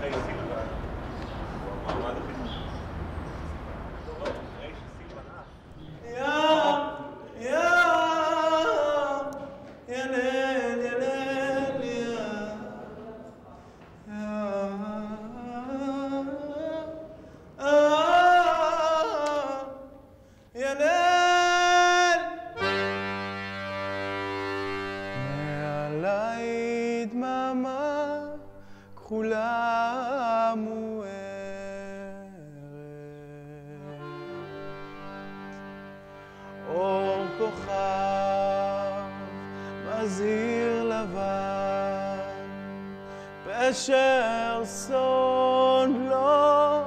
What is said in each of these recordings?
סילבן הוא המועמד הכי טוב. אחרי שסילבן יא ליל יא ליל יא ליל מעליי דממה כחולה מוארת אור כוכב מזהיר לבן פשר סון לא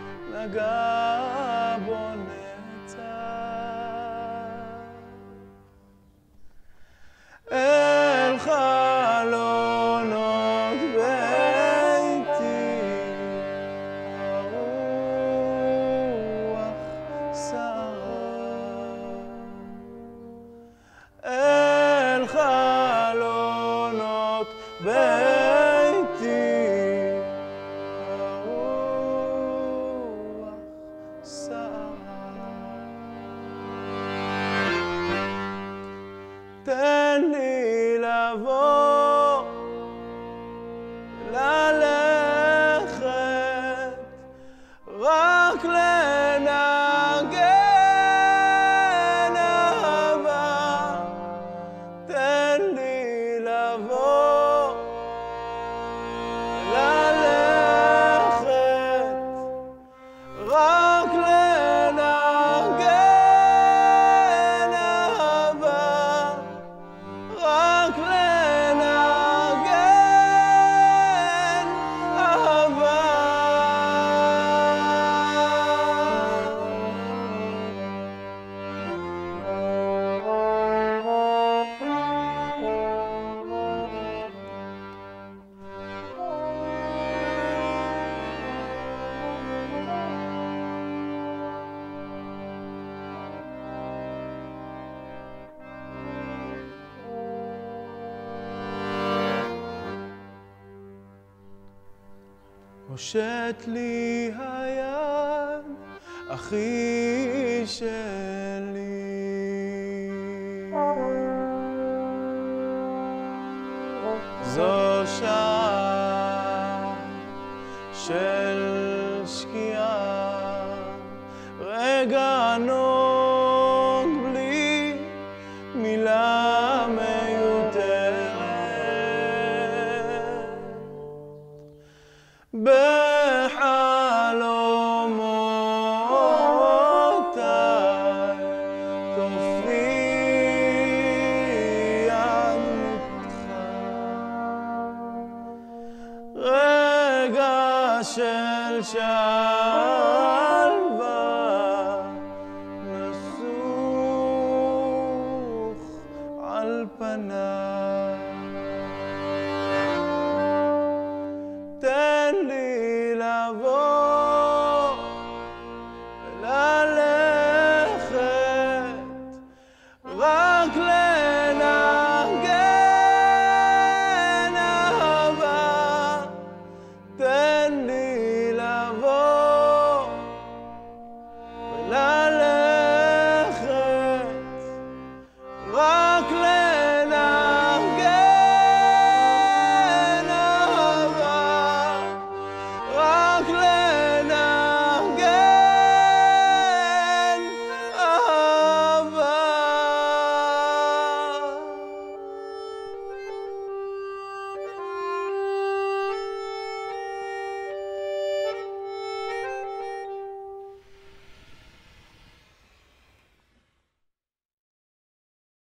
נגע בו אל חלונות ביתי הרוח סערה אל חלונות ביתי הרוח סערה תן לי לבוא ללכת רק לנגן אהבה תן לי לבוא ללכת רק לנגן אהבה רק לנגן אהבה הושט לי היד, אחי שלי. זו שעה של שקיעה, רגע נוג בלי מילה מיותרת. בחלומותיי תופיע דמותך, רגע של שלווה נסוך על פניי.